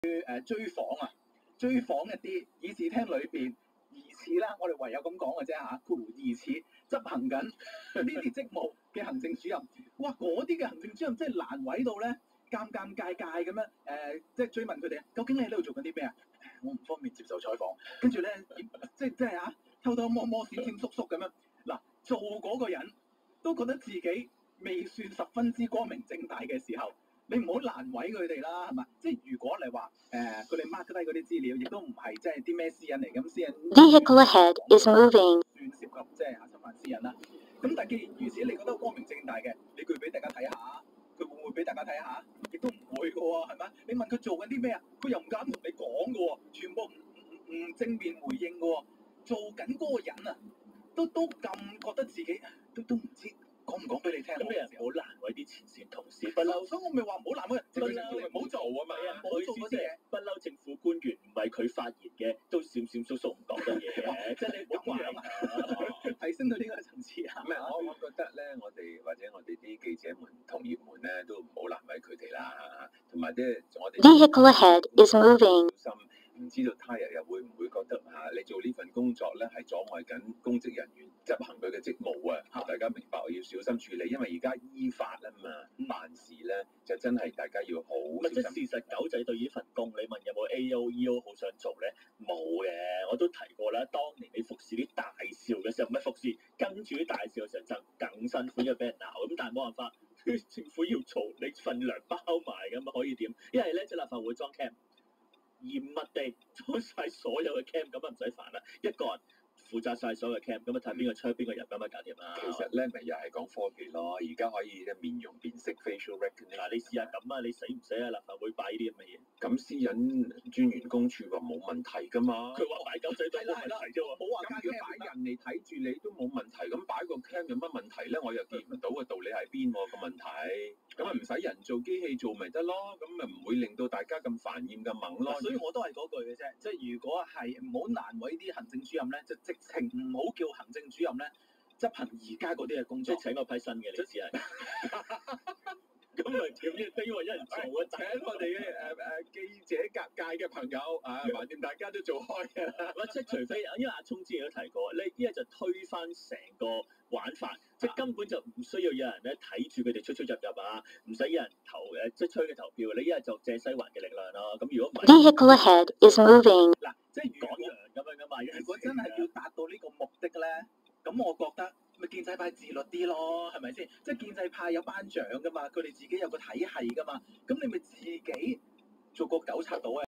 追訪啊，追訪一啲議事廳裏邊疑似啦，我哋唯有咁講嘅啫嚇，疑似執行緊呢啲職務嘅行政主任，哇！嗰啲嘅行政主任真係難為到咧，尷尬咁樣即係追問佢哋，究竟你喺度做緊啲咩啊？我唔方便接受採訪，跟住咧即係嚇偷偷摸摸、閃閃縮縮咁樣，嗱做嗰個人都覺得自己未算十分之光明正大嘅時候。你唔好難為佢哋啦，係嘛？即係如果你話佢哋 mark 低嗰啲資料，亦都唔係即係啲咩私隱嚟，咁私隱 Vehicle ahead is moving. 算涉及即係侵犯私隱啦。咁但係既然如此，你覺得光明正大嘅，你佢俾大家睇下，佢會唔會俾大家睇下？亦都唔會嘅喎，係咪？你問佢做緊啲咩啊？佢又唔敢同你講嘅喎，全部唔正面回應嘅喎。做緊嗰個人啊，都咁覺得自己都唔知。講唔講俾你聽？ 咁你又唔好難為啲前線同事，不嬲。 所以我咪話唔好難為， 不嬲唔好做啊嘛，唔好做嗰啲嘢。 不嬲政府官員唔係佢發言嘅，都閃閃縮縮唔講得嘢嘅，即係你唔好怪提升到呢個層次啊！ 唔係，我覺得咧，我哋或者我哋啲記者們、同業們咧，都唔好難為佢哋啦。同埋即係我哋 Vehicle ahead is moving. 唔知道他日又會唔會覺得你做呢份工作咧係阻礙緊公職人員執行佢嘅職務啊！大家明白，我要小心處理，因為而家依法啊嘛，辦事咧就真係大家要好小心。 即係事實，狗仔對呢份工，你問有冇 AO、EO 好想做咧？冇嘅，我都提過啦。當年你服侍啲大少嘅時候，唔係服侍跟住啲大少嘅時候就更辛苦，因為俾人鬧。咁但係冇辦法，政府要做，你份糧包埋咁啊，可以點？一係咧，即係立法會裝 cam。嚴密地裝晒所有嘅 cam，咁啊唔使煩啦，一個人負責晒所有嘅 cam，咁啊睇邊個出邊個入咁啊搞掂啦。 其實咧，咪又係講科技咯，而家可以面容辨識 facial recognition。 嗱，你試下咁啊，你死唔死啊？立法會擺呢啲咁嘅嘢？ 咁私隱專員公署話冇問題㗎嘛。 佢話擺狗仔都冇問題啫喎， 冇話咁如果擺人嚟睇住你都冇問題，咁擺個 cam 有乜問題咧？我又見唔到個道理係邊喎個問題。咁啊唔使人做機器做咪得咯，咁咪唔會令到大家咁煩厭咁猛咯。 所以我都係嗰句嘅啫，即係如果係唔好難為啲行政主任咧，就直情唔好叫行政主任咧執行而家嗰啲嘅工作， 即係請個批新嘅，你只係。咁咪點知非我一人做啊？ 請我哋嘅記者界嘅朋友橫掂大家都做開嘅。 即係除非，因為阿聰之前都提過，你依家就推翻成個玩法，即係根本就唔需要有人咧睇住佢哋出入啊，唔使有人投即係催嘅投票，你一係就借西環嘅力量咯。咁如果唔係 Vehicle ahead is moving. 嗱，即係講樣咁樣噶嘛。 如果真係要達到呢個目的咧，咁我覺得咪建制派自律啲咯，係咪先？即係建制派有班長噶嘛，佢哋自己有個體系噶嘛，咁你咪自己做個糾察到啊！